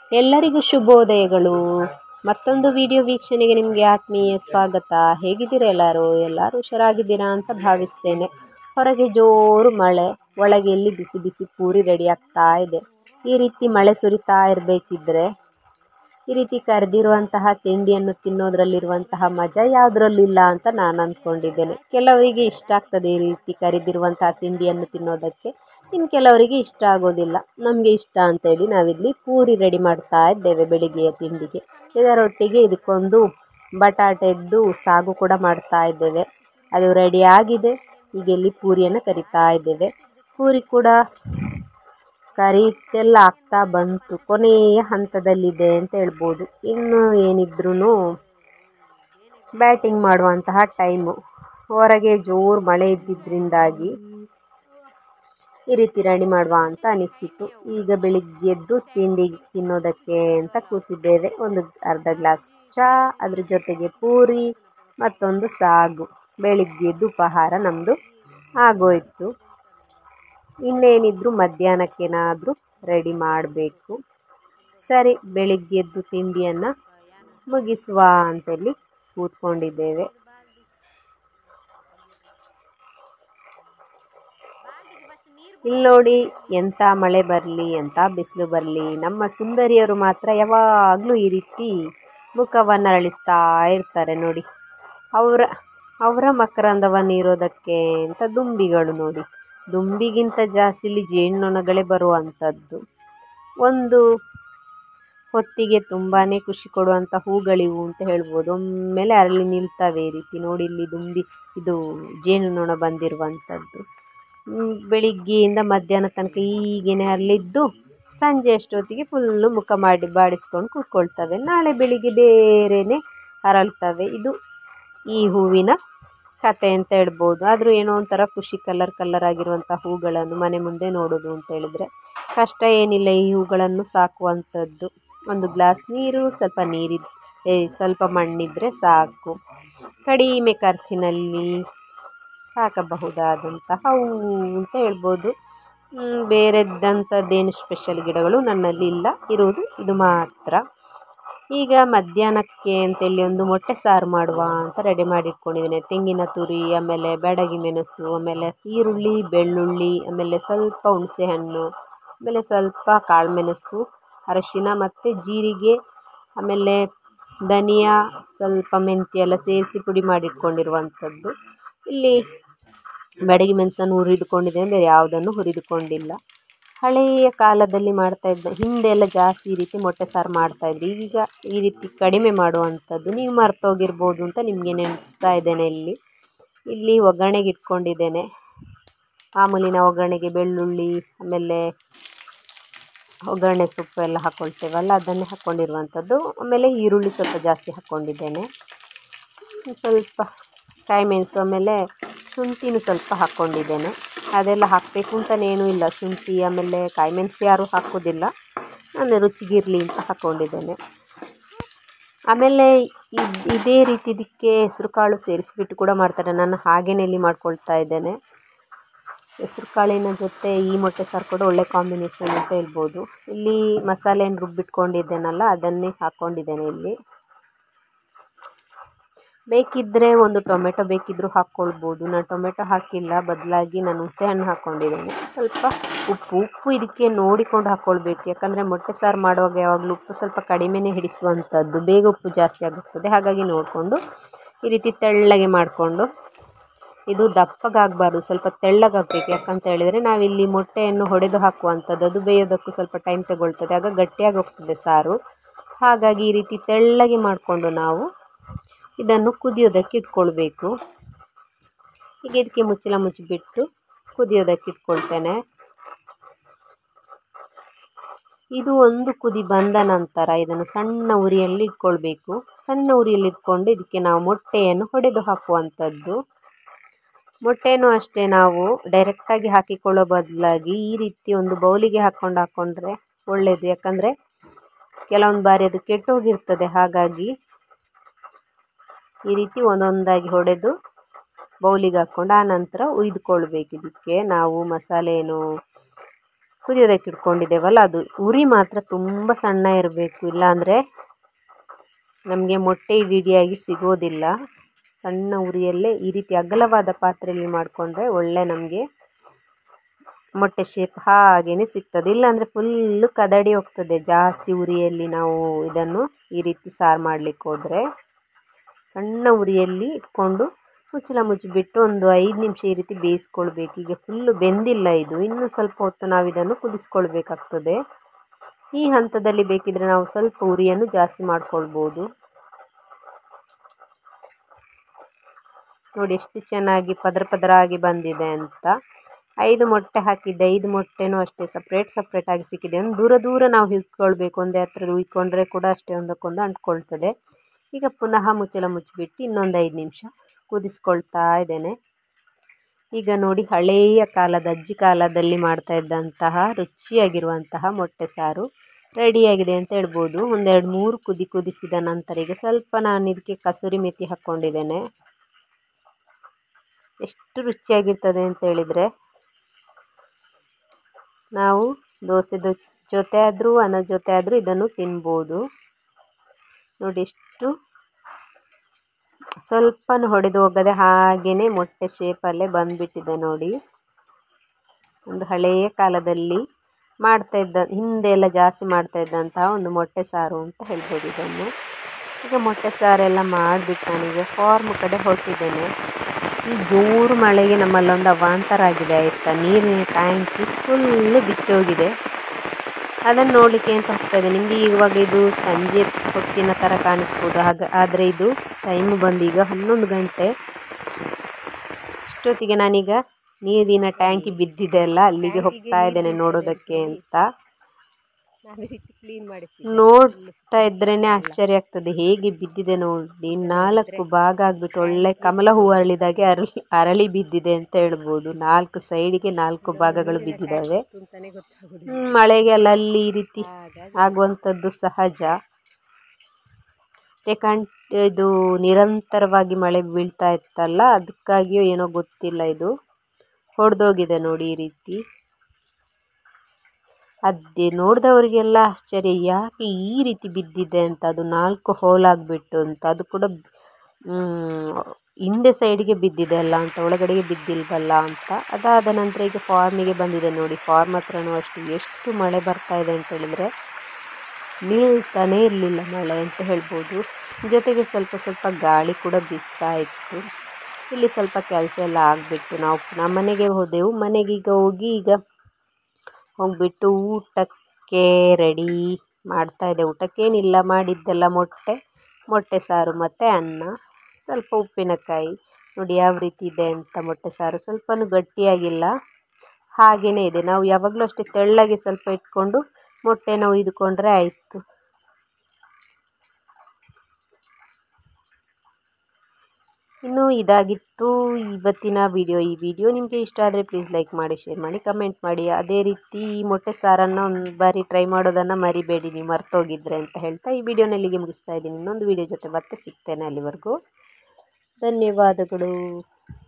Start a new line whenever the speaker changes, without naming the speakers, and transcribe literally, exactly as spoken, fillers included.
ಎಲ್ಲರಿಗೂ ಶುಭೋದಯಗಳು. ಮತ್ತೊಂದು ವಿಡಿಯೋ ವೀಕ್ಷಣೆಗೆ ನಿಮಗೆ ಆತ್ಮೀಯ ಸ್ವಾಗತ. ಹೇಗಿದ್ದೀರಾ ಎಲ್ಲರೂ? ಎಲ್ಲರೂ ಹುಷಾರಾಗಿದ್ದೀರಾ ಅಂತ ಭಾವಿಸ್ತೇನೆ. ಹೊರಗೆ ಜೋರು ಮಳೆ, ಒಳಗೆ ಇಲ್ಲಿ ಬಿಸಿ ಬಿಸಿ ಪೂರಿ ರೆಡಿ ಆಗ್ತಾ ಇದೆ. ಈ ರೀತಿ ಮಳೆ ಸುರಿತಾ ಇರಬೇಕಿದ್ರೆ ಈ ರೀತಿ ಕರೆದಿರುವಂತಹ ತಿಂಡಿಯನ್ನು ತಿನ್ನೋದ್ರಲ್ಲಿರುವಂತಹ ಮಜಾ ಯಾವುದರಲ್ಲಿಲ್ಲ ಅಂತ ನಾನು ಅಂದ್ಕೊಂಡಿದ್ದೇನೆ. ಕೆಲವರಿಗೆ ಇಷ್ಟ ಆಗ್ತದೆ ಈ ರೀತಿ ಕರೆದಿರುವಂತಹ ತಿಂಡಿಯನ್ನು ತಿನ್ನೋದಕ್ಕೆ, ಇನ್ನು ಕೆಲವರಿಗೆ ಇಷ್ಟ ಆಗೋದಿಲ್ಲ. ನಮಗೆ ಇಷ್ಟ ಅಂತೇಳಿ ನಾವಿಲ್ಲಿ ಪೂರಿ ರೆಡಿ ಮಾಡ್ತಾ ಇದ್ದೇವೆ ಬೆಳಿಗ್ಗೆಯ ತಿಂಡಿಗೆ. ಇದರೊಟ್ಟಿಗೆ ಇದಕ್ಕೊಂದು ಬಟಾಟೆದ್ದು ಸಾಗು ಕೂಡ ಮಾಡ್ತಾ ಇದ್ದೇವೆ. ಅದು ರೆಡಿ ಆಗಿದೆ. ಈಗ ಇಲ್ಲಿ ಪೂರಿಯನ್ನು ಕರಿತಾ ಇದ್ದೇವೆ. ಪೂರಿ ಕೂಡ ಕರಿತೆಲ್ಲ ಆಗ್ತಾ ಬಂತು, ಕೊನೆಯ ಹಂತದಲ್ಲಿದೆ ಅಂತ ಹೇಳ್ಬೋದು. ಇನ್ನು ಏನಿದ್ರೂ ಬ್ಯಾಟಿಂಗ್ ಮಾಡುವಂತಹ ಟೈಮು. ಹೊರಗೆ ಜೋರು ಮಳೆ ಇದ್ದಿದ್ದರಿಂದಾಗಿ ಈ ರೀತಿ ರೆಡಿ ಮಾಡುವ ಅಂತ ಅನಿಸಿತು. ಈಗ ಬೆಳಿಗ್ಗೆದ್ದು ತಿಂಡಿ ತಿನ್ನೋದಕ್ಕೆ ಅಂತ ಕೂತಿದ್ದೇವೆ. ಒಂದು ಅರ್ಧ ಗ್ಲಾಸ್ ಚಹಾ, ಅದ್ರ ಜೊತೆಗೆ ಪೂರಿ ಮತ್ತೊಂದು ಸಾಗು. ಬೆಳಿಗ್ಗೆದ್ದು ಉಪಹಾರ ನಮ್ಮದು ಆಗೋಯ್ತು. ಇನ್ನೇನಿದ್ರು ಮಧ್ಯಾಹ್ನಕ್ಕೇನಾದರೂ ರೆಡಿ ಮಾಡಬೇಕು. ಸರಿ, ಬೆಳಿಗ್ಗೆದ್ದು ತಿಂಡಿಯನ್ನು ಮುಗಿಸುವ ಅಂತೇಳಿ ಕೂತ್ಕೊಂಡಿದ್ದೇವೆ. ಇಲ್ಲಿ ನೋಡಿ, ಎಂಥ ಮಳೆ ಬರಲಿ ಎಂಥ ಬಿಸಿಲು ಬರಲಿ, ನಮ್ಮ ಸುಂದರಿಯರು ಮಾತ್ರ ಯಾವಾಗಲೂ ಈ ರೀತಿ ಮುಖವನ್ನು ಅರಳಿಸ್ತಾ ಇರ್ತಾರೆ ನೋಡಿ. ಅವರ ಅವರ ಮಕರಂದವನ್ನು ಇರೋದಕ್ಕೆ ಅಂತ ದುಂಬಿಗಳು ನೋಡಿ. ದುಂಬಿಗಿಂತ ಜಾಸ್ತಿ ಇಲ್ಲಿ ಜೇನುನೊಣಗಳೇ ಬರುವಂಥದ್ದು. ಒಂದು ಹೊತ್ತಿಗೆ ತುಂಬಾ ಖುಷಿ ಕೊಡುವಂಥ ಹೂಗಳಿವು ಅಂತ ಹೇಳ್ಬೋದು. ಒಮ್ಮೆಲೆ ಅರಳಿ ನಿಲ್ತವೆ ಈ ರೀತಿ ನೋಡಿ. ಇಲ್ಲಿ ದುಂಬಿ ಇದು ಜೇನುನೊಣ ಬಂದಿರುವಂಥದ್ದು. ಬೆಳಿಗ್ಗೆಯಿಂದ ಮಧ್ಯಾಹ್ನ ತನಕ ಹೀಗೇನೆ ಅರಳಿದ್ದು ಸಂಜೆ ಅಷ್ಟೊತ್ತಿಗೆ ಫುಲ್ಲು ಮುಖ ಮಾಡಿ ಬಾಡಿಸ್ಕೊಂಡು ಕೂತ್ಕೊಳ್ತವೆ. ನಾಳೆ ಬೆಳಿಗ್ಗೆ ಬೇರೆಯೇ ಅರಳ್ತವೆ. ಇದು ಈ ಹೂವಿನ ಕತೆ ಅಂತ ಹೇಳ್ಬೋದು. ಆದರೂ ಏನೋ ಒಂಥರ ಖುಷಿ, ಕಲರ್ ಕಲರ್ ಆಗಿರುವಂಥ ಹೂಗಳನ್ನು ಮನೆ ಮುಂದೆ ನೋಡೋದು ಅಂತ ಹೇಳಿದ್ರೆ ಕಷ್ಟ ಏನಿಲ್ಲ ಈ ಹೂಗಳನ್ನು ಸಾಕುವಂಥದ್ದು. ಒಂದು ಗ್ಲಾಸ್ ನೀರು, ಸ್ವಲ್ಪ ನೀರಿದ್ದು ಸ್ವಲ್ಪ ಮಣ್ಣಿದ್ರೆ ಸಾಕು. ಕಡಿಮೆ ಖರ್ಚಿನಲ್ಲಿ ಸಾಕಬಹುದಾದಂತಹ ಹೂವು ಅಂತ ಹೇಳ್ಬೋದು. ಬೇರೆದ್ದಂಥದ್ದೇನು ಸ್ಪೆಷಲ್ ಗಿಡಗಳು ನನ್ನಲ್ಲಿ ಇಲ್ಲ, ಇರುವುದು ಇದು ಮಾತ್ರ. ಈಗ ಮಧ್ಯಾಹ್ನಕ್ಕೆ ಅಂತೇಳಿ ಒಂದು ಮೊಟ್ಟೆ ಸಾರು ಮಾಡುವ ಅಂತ ರೆಡಿ ಮಾಡಿಟ್ಕೊಂಡಿದ್ದೇನೆ. ತೆಂಗಿನ ತುರಿ, ಆಮೇಲೆ ಬ್ಯಾಡಗಿ ಮೆಣಸು, ಆಮೇಲೆ ಈರುಳ್ಳಿ, ಬೆಳ್ಳುಳ್ಳಿ, ಆಮೇಲೆ ಸ್ವಲ್ಪ ಹುಣಸೆಹಣ್ಣು, ಆಮೇಲೆ ಸ್ವಲ್ಪ ಕಾಳುಮೆಣಸು, ಅರಶಿನ ಮತ್ತು ಜೀರಿಗೆ, ಆಮೇಲೆ ಧನಿಯಾ, ಸ್ವಲ್ಪ ಮೆಂತ್ಯ ಎಲ್ಲ ಸೇರಿಸಿ ಪುಡಿ ಮಾಡಿಟ್ಕೊಂಡಿರುವಂಥದ್ದು. ಇಲ್ಲಿ ಬ್ಯಾಡಗಿ ಮೆಣಸನ್ನು ಹುರಿದುಕೊಂಡಿದ್ದೇನೆ, ಬೇರೆ ಯಾವುದನ್ನು ಹುರಿದುಕೊಂಡಿಲ್ಲ. ಹಳೆಯ ಕಾಲದಲ್ಲಿ ಮಾಡ್ತಾಯಿದ್ದ ಹಿಂದೆ ಎಲ್ಲ ಜಾಸ್ತಿ ಈ ರೀತಿ ಮೊಟ್ಟೆ ಸಾರು ಮಾಡ್ತಾಯಿದ್ದೆ. ಈಗ ಈ ರೀತಿ ಕಡಿಮೆ ಮಾಡುವಂಥದ್ದು. ನೀವು ಮರ್ತೋಗಿರ್ಬೋದು ಅಂತ ನಿಮಗೆ ನೆನೆಸ್ತಾ ಇದ್ದೇನೆ. ಇಲ್ಲಿ ಇಲ್ಲಿ ಒಗ್ಗರಣೆಗೆ ಇಟ್ಕೊಂಡಿದ್ದೇನೆ. ಮಾಮೂಲಿನ ಒಗ್ಗರಣೆಗೆ ಬೆಳ್ಳುಳ್ಳಿ, ಆಮೇಲೆ ಒಗ್ಗರಣೆ ಸೊಪ್ಪು ಎಲ್ಲ ಹಾಕ್ಕೊಳ್ತೇವಲ್ಲ ಅದನ್ನೇ ಹಾಕ್ಕೊಂಡಿರುವಂಥದ್ದು. ಆಮೇಲೆ ಈರುಳ್ಳಿ ಸ್ವಲ್ಪ ಜಾಸ್ತಿ ಹಾಕ್ಕೊಂಡಿದ್ದೇನೆ. ಸ್ವಲ್ಪ ಕಾಯಿ ಮೆಣಸು, ಆಮೇಲೆ ಶುಂಠಿನೂ ಸ್ವಲ್ಪ ಹಾಕ್ಕೊಂಡಿದ್ದೇನೆ. ಅದೆಲ್ಲ ಹಾಕಬೇಕು ಅಂತನೇನೂ ಇಲ್ಲ. ಶುಂಠಿ ಆಮೇಲೆ ಕಾಯಿ ಮೆಣಸು ಯಾರೂ ಹಾಕೋದಿಲ್ಲ, ನಾನು ರುಚಿಗಿರಲಿ ಅಂತ ಹಾಕ್ಕೊಂಡಿದ್ದೇನೆ. ಆಮೇಲೆ ಇದೇ ರೀತಿ ಇದಕ್ಕೆ ಹೆಸರು ಕಾಳು ಸೇರಿಸಿಬಿಟ್ಟು ಕೂಡ ಮಾಡ್ತಾರೆ. ನಾನು ಹಾಗೇನೆ ಇಲ್ಲಿ ಮಾಡ್ಕೊಳ್ತಾ ಇದ್ದೇನೆ. ಹೆಸರು ಕಾಳಿನ ಜೊತೆ ಈ ಮೊಟ್ಟೆ ಸಾರು ಕೂಡ ಒಳ್ಳೆ ಕಾಂಬಿನೇಷನ್ ಅಂತ ಹೇಳ್ಬೋದು. ಇಲ್ಲಿ ಮಸಾಲೆಯನ್ನು ರುಬ್ಬಿಟ್ಕೊಂಡಿದ್ದೇನಲ್ಲ ಅದನ್ನೇ ಹಾಕ್ಕೊಂಡಿದ್ದೇನೆ. ಇಲ್ಲಿ ಬೇಕಿದ್ದರೆ ಒಂದು ಟೊಮೆಟೊ ಬೇಕಿದ್ದರೂ ಹಾಕ್ಕೊಳ್ಬೋದು. ನಾನು ಟೊಮೆಟೊ ಹಾಕಿಲ್ಲ, ಬದಲಾಗಿ ನಾನು ಹುಣಸೆಹಣ್ಣು ಹಾಕ್ಕೊಂಡಿದ್ದೇನೆ. ಸ್ವಲ್ಪ ಉಪ್ಪು ಉಪ್ಪು ಇದಕ್ಕೆ ನೋಡಿಕೊಂಡು ಹಾಕ್ಕೊಳ್ಬೇಕು. ಯಾಕಂದರೆ ಮೊಟ್ಟೆ ಸಾರು ಮಾಡುವಾಗ ಯಾವಾಗಲೂ ಉಪ್ಪು ಸ್ವಲ್ಪ ಕಡಿಮೆನೇ ಹಿಡಿಸುವಂಥದ್ದು, ಬೇಗ ಉಪ್ಪು ಜಾಸ್ತಿ ಆಗುತ್ತದೆ. ಹಾಗಾಗಿ ನೋಡಿಕೊಂಡು ಈ ರೀತಿ ತೆಳ್ಳಗೆ ಮಾಡಿಕೊಂಡು, ಇದು ದಪ್ಪಗಾಗಬಾರ್ದು, ಸ್ವಲ್ಪ ತೆಳ್ಳಗಾಗಬೇಕು. ಯಾಕಂತ ಹೇಳಿದರೆ ನಾವಿಲ್ಲಿ ಮೊಟ್ಟೆಯನ್ನು ಹೊಡೆದು ಹಾಕುವಂಥದ್ದು, ಅದು ಬೇಯೋದಕ್ಕೂ ಸ್ವಲ್ಪ ಟೈಮ್ ತಗೊಳ್ತದೆ, ಆಗ ಗಟ್ಟಿಯಾಗಿ ಹೋಗ್ತದೆ ಸಾರು. ಹಾಗಾಗಿ ಈ ರೀತಿ ತೆಳ್ಳಗೆ ಮಾಡಿಕೊಂಡು ನಾವು ಇದನ್ನು ಕುದಿಯೋದಕ್ಕೆ ಇಟ್ಕೊಳ್ಬೇಕು. ಈಗ ಇದಕ್ಕೆ ಮುಚ್ಚಳ ಮುಚ್ಚಿಬಿಟ್ಟು ಕುದಿಯೋದಕ್ಕೆ ಇಟ್ಕೊಳ್ತೇನೆ. ಇದು ಒಂದು ಕುದಿ ಬಂದ ನಂತರ ಇದನ್ನು ಸಣ್ಣ ಉರಿಯಲ್ಲಿ ಇಟ್ಕೊಳ್ಬೇಕು. ಸಣ್ಣ ಉರಿಯಲ್ಲಿ ಇಟ್ಕೊಂಡು ಇದಕ್ಕೆ ನಾವು ಮೊಟ್ಟೆಯನ್ನು ಹೊಡೆದು ಹಾಕುವಂಥದ್ದು. ಮೊಟ್ಟೆನೂ ಅಷ್ಟೇ ನಾವು ಡೈರೆಕ್ಟಾಗಿ ಹಾಕಿಕೊಳ್ಳೋ ಬದಲಾಗಿ ಈ ರೀತಿ ಒಂದು ಬೌಲಿಗೆ ಹಾಕ್ಕೊಂಡು ಹಾಕ್ಕೊಂಡ್ರೆ ಒಳ್ಳೆಯದು. ಯಾಕಂದರೆ ಕೆಲವೊಂದು ಬಾರಿ ಅದು ಕೆಟ್ಟೋಗಿರ್ತದೆ. ಹಾಗಾಗಿ ಈ ರೀತಿ ಒಂದೊಂದಾಗಿ ಹೊಡೆದು ಬೌಲಿಗೆ ಹಾಕ್ಕೊಂಡು ಆ ನಂತರ ಉಯ್ದುಕೊಳ್ಬೇಕು. ಇದಕ್ಕೆ ನಾವು ಮಸಾಲೆ ಏನು ಕುದಿಯೋದಕ್ಕೆ ಇಟ್ಕೊಂಡಿದ್ದೇವಲ್ಲ ಅದು. ಉರಿ ಮಾತ್ರ ತುಂಬ ಸಣ್ಣ ಇರಬೇಕು, ಇಲ್ಲಾಂದರೆ ನಮಗೆ ಮೊಟ್ಟೆ ಇಡಿಯಾಗಿ ಸಿಗೋದಿಲ್ಲ. ಸಣ್ಣ ಉರಿಯಲ್ಲೇ ಈ ರೀತಿ ಅಗಲವಾದ ಪಾತ್ರೆಯಲ್ಲಿ ಮಾಡಿಕೊಂಡ್ರೆ ಒಳ್ಳೆ ನಮಗೆ ಮೊಟ್ಟೆ ಶೇಪ್ ಹಾಗೇ ಸಿಗ್ತದೆ. ಇಲ್ಲಾಂದರೆ ಫುಲ್ಲು ಕದಡಿ ಹೋಗ್ತದೆ ಜಾಸ್ತಿ ಉರಿಯಲ್ಲಿ ನಾವು ಇದನ್ನು ಈ ರೀತಿ ಸಾರು ಮಾಡಲಿಕ್ಕೆ ಹೋದರೆ. ಸಣ್ಣ ಉರಿಯಲ್ಲಿ ಇಟ್ಕೊಂಡು ಮುಚ್ಚಳ ಮುಚ್ಚಿಬಿಟ್ಟು ಒಂದು ಐದು ನಿಮಿಷ ಈ ರೀತಿ ಬೇಯಿಸ್ಕೊಳ್ಬೇಕು. ಈಗ ಫುಲ್ಲು ಬೆಂದಿಲ್ಲ ಇದು, ಇನ್ನೂ ಸ್ವಲ್ಪ ಹೊತ್ತು ನಾವು ಇದನ್ನು ಕುದಿಸ್ಕೊಳ್ಬೇಕಾಗ್ತದೆ. ಈ ಹಂತದಲ್ಲಿ ಬೇಕಿದ್ರೆ ನಾವು ಸ್ವಲ್ಪ ಉರಿಯನ್ನು ಜಾಸ್ತಿ ಮಾಡ್ಕೊಳ್ಬೋದು. ನೋಡಿ ಎಷ್ಟು ಚೆನ್ನಾಗಿ ಪದರ ಪದರ ಆಗಿ ಬಂದಿದೆ ಅಂತ. ಐದು ಮೊಟ್ಟೆ ಹಾಕಿದ್ದೆ, ಐದು ಮೊಟ್ಟೆನೂ ಅಷ್ಟೇ ಸಪ್ರೇಟ್ ಸಪ್ರೇಟಾಗಿ ಸಿಕ್ಕಿದೆ. ಒಂದು ದೂರ ದೂರ ನಾವು ಹಿಡ್ಕೊಳ್ಬೇಕು, ಒಂದೇ ಹತ್ರ ಹುಯ್ಕೊಂಡ್ರೆ ಕೂಡ ಅಷ್ಟೇ ಒಂದಕ್ಕೊಂದು ಅಂಟ್ಕೊಳ್ತದೆ. ಈಗ ಪುನಃ ಮುಚ್ಚಳ ಮುಚ್ಚಿಬಿಟ್ಟು ಇನ್ನೊಂದು ಐದು ನಿಮಿಷ ಕುದಿಸ್ಕೊಳ್ತಾ ಇದ್ದೇನೆ. ಈಗ ನೋಡಿ ಹಳೆಯ ಕಾಲದ ಅಜ್ಜಿ ಕಾಲದಲ್ಲಿ ಮಾಡ್ತಾ ಇದ್ದಂತಹ ರುಚಿಯಾಗಿರುವಂತಹ ಮೊಟ್ಟೆ ಸಾರು ರೆಡಿಯಾಗಿದೆ ಅಂತ ಹೇಳ್ಬೋದು. ಒಂದೆರಡು ಮೂರು ಕುದಿ ಕುದಿಸಿದ ನಂತರ ಈಗ ಸ್ವಲ್ಪ ನಾನು ಇದಕ್ಕೆ ಕಸೂರಿ ಮೆಥಿ ಹಾಕ್ಕೊಂಡಿದ್ದೇನೆ. ಎಷ್ಟು ರುಚಿಯಾಗಿರ್ತದೆ ಅಂತ ಹೇಳಿದರೆ ನಾವು ದೋಸೆದ ಜೊತೆ ಆದರೂ ಅನ್ನದ ಜೊತೆ ಆದರೂ ಇದನ್ನು ತಿನ್ಬೋದು. ನೋಡಿ ಎಷ್ಟು ಸ್ವಲ್ಪನೂ ಹೊಡೆದು ಹೋಗದೆ ಹಾಗೆಯೇ ಮೊಟ್ಟೆ ಶೇಪಲ್ಲೇ ಬಂದುಬಿಟ್ಟಿದೆ ನೋಡಿ. ಒಂದು ಹಳೆಯ ಕಾಲದಲ್ಲಿ ಮಾಡ್ತಾ ಇದ್ದ ಹಿಂದೆ ಎಲ್ಲ ಜಾಸ್ತಿ ಮಾಡ್ತಾ ಇದ್ದಂತಹ ಒಂದು ಮೊಟ್ಟೆ ಸಾರು ಅಂತ ಹೇಳ್ಬೋದು ಇದನ್ನು. ಈಗ ಮೊಟ್ಟೆ ಸಾರೆಲ್ಲ ಮಾಡಿಬಿಟ್ಟು ನಾನೀಗ ಫಾರ್ಮ್ ಕಡೆ ಹೊರಟಿದ್ದೇನೆ. ಈ ಜೋರು ಮಳೆಗೆ ನಮ್ಮಲ್ಲೊಂದು ಅವಾಂತರ ಆಗಿದೆ ಆಯಿತಾ. ನೀರಿನ ಟ್ಯಾಂಕಿ ಫುಲ್ಲು ಬಿಚ್ಚೋಗಿದೆ. ಅದನ್ನು ನೋಡಲಿಕ್ಕೆ ಅಂತ ಹೋಗ್ತಾಯಿದೆ. ನಿಮಗೆ ಇವಾಗ ಇದು ಸಂಜೆ ಹೊತ್ತಿನ ಥರ ಕಾಣಿಸ್ಬೋದು, ಹಾಗೆ ಆದರೆ ಇದು ಟೈಮ್ ಬಂದು ಈಗ ಹನ್ನೊಂದು ಗಂಟೆ. ಇಷ್ಟೊತ್ತಿಗೆ ನಾನೀಗ ನೀರಿನ ಟ್ಯಾಂಕಿ ಬಿದ್ದಿದೆ ಅಲ್ಲ ಅಲ್ಲಿಗೆ ಹೋಗ್ತಾ ಇದ್ದೇನೆ ನೋಡೋದಕ್ಕೆ ಅಂತ. ನೋಡ್ತಾ ಇದ್ರೇ ಆಶ್ಚರ್ಯ ಆಗ್ತದೆ ಹೇಗೆ ಬಿದ್ದಿದೆ ನೋಡಿ. ನಾಲ್ಕು ಭಾಗ ಆಗಿಬಿಟ್ಟು ಒಳ್ಳೆ ಕಮಲ ಹೂ ಅರಳಿದಾಗೆ ಅರಳಿ ಅರಳಿ ಬಿದ್ದಿದೆ ಅಂತ ಹೇಳ್ಬೋದು. ನಾಲ್ಕು ಸೈಡಿಗೆ ನಾಲ್ಕು ಭಾಗಗಳು ಬಿದ್ದಿದ್ದಾವೆ. ಮಳೆಗೆ ಅಲ್ಲಲ್ಲಿ ಈ ರೀತಿ ಆಗುವಂಥದ್ದು ಸಹಜ. ಯಾಕಂತ ಇದು ನಿರಂತರವಾಗಿ ಮಳೆ ಬೀಳ್ತಾ ಇತ್ತಲ್ಲ, ಅದಕ್ಕಾಗಿಯೋ ಏನೋ ಗೊತ್ತಿಲ್ಲ ಇದು ಹೊಡೆದೋಗಿದೆ ನೋಡಿ ಈ ರೀತಿ. ಅದೇ ನೋಡಿದವರಿಗೆಲ್ಲ ಆಶ್ಚರ್ಯ, ಯಾಕೆ ಈ ರೀತಿ ಬಿದ್ದಿದೆ ಅಂತ. ಅದು ನಾಲ್ಕು ಹೋಲಾಗಿಬಿಟ್ಟು ಅಂತ, ಅದು ಕೂಡ ಹಿಂದೆ ಸೈಡಿಗೆ ಬಿದ್ದಿದೆ ಅಲ್ಲ ಅಂತ, ಒಳಗಡೆಗೆ ಬಿದ್ದಿಲ್ವಲ್ಲ ಅಂತ. ಅದಾದ ನಂತರ ಈಗ ಫಾರ್ಮಿಗೆ ಬಂದಿದೆ ನೋಡಿ. ಫಾರ್ಮ್ ಹತ್ರನೂ ಅಷ್ಟು ಎಷ್ಟು ಮಳೆ ಬರ್ತಾ ಇದೆ ಅಂತ ಹೇಳಿದರೆ ನಿಲ್ತಾನೇ ಇರಲಿಲ್ಲ ಮಳೆ ಅಂತ ಹೇಳ್ಬೋದು. ಜೊತೆಗೆ ಸ್ವಲ್ಪ ಸ್ವಲ್ಪ ಗಾಳಿ ಕೂಡ ಬೀಸ್ತಾ ಇತ್ತು. ಇಲ್ಲಿ ಸ್ವಲ್ಪ ಕೆಲಸ ಎಲ್ಲ ಆಗಿಬಿಟ್ಟು ನಾವು ನಮ್ಮ ಮನೆಗೆ ಹೋದೆವು. ಮನೆಗೀಗ ಹೋಗಿ ಈಗ ಹೋಗಿಬಿಟ್ಟು ಊಟಕ್ಕೆ ರೆಡಿ ಮಾಡ್ತಾಯಿದ್ದೆ. ಊಟಕ್ಕೇನಿಲ್ಲ, ಮಾಡಿದ್ದೆಲ್ಲ ಮೊಟ್ಟೆ ಮೊಟ್ಟೆ ಸಾರು ಮತ್ತು ಅನ್ನ, ಸ್ವಲ್ಪ ಉಪ್ಪಿನಕಾಯಿ. ನೋಡಿ ಯಾವ ರೀತಿ ಇದೆ ಅಂತ ಮೊಟ್ಟೆ ಸಾರು. ಸ್ವಲ್ಪನೂ ಗಟ್ಟಿಯಾಗಿಲ್ಲ, ಹಾಗೆಯೇ ಇದೆ. ನಾವು ಯಾವಾಗಲೂ ಅಷ್ಟೇ ತೆಳ್ಳಗೆ ಸ್ವಲ್ಪ ಇಟ್ಕೊಂಡು ಮೊಟ್ಟೆನ ಒಯ್ದುಕೊಂಡ್ರೆ ಆಯಿತು. ಇನ್ನು ಇದಾಗಿತ್ತು ಇವತ್ತಿನ ವಿಡಿಯೋ. ಈ ವಿಡಿಯೋ ನಿಮಗೆ ಇಷ್ಟ ಆದರೆ ಪ್ಲೀಸ್ ಲೈಕ್ ಮಾಡಿ, ಶೇರ್ ಮಾಡಿ, ಕಮೆಂಟ್ ಮಾಡಿ. ಅದೇ ರೀತಿ ಈ ಮೊಟ್ಟೆ ಸಾರನ್ನು ಒಂದು ಬಾರಿ ಟ್ರೈ ಮಾಡೋದನ್ನು ಮರಿಬೇಡಿ ನೀವು ಮರ್ತೋಗಿದ್ರೆ ಅಂತ ಹೇಳ್ತಾ ಈ ವಿಡಿಯೋನ ಇಲ್ಲಿಗೆ ಮುಗಿಸ್ತಾ ಇದ್ದೀನಿ. ಇನ್ನೊಂದು ವಿಡಿಯೋ ಜೊತೆ ಮತ್ತೆ ಸಿಗ್ತೇನೆ. ಅಲ್ಲಿವರೆಗೂ ಧನ್ಯವಾದಗಳು.